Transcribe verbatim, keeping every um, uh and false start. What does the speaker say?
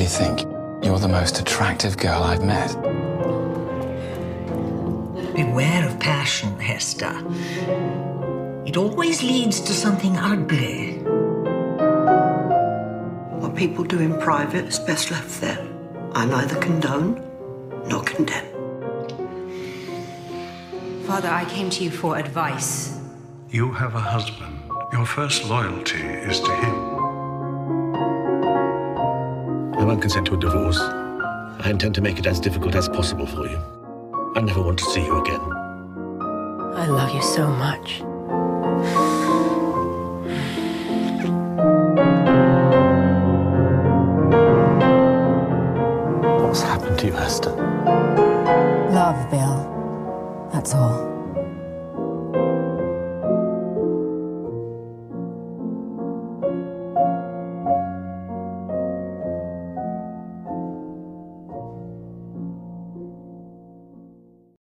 think you're the most attractive girl I've met. Beware of passion, Hester. It always leads to something ugly. What people do in private is best left there. I neither condone nor condemn. Father, I came to you for advice. You have a husband. Your first loyalty is to him. I won't consent to a divorce. I intend to make it as difficult as possible for you. I never want to see you again. I love you so much. What's happened to you, Hester? Love, Bill. That's all.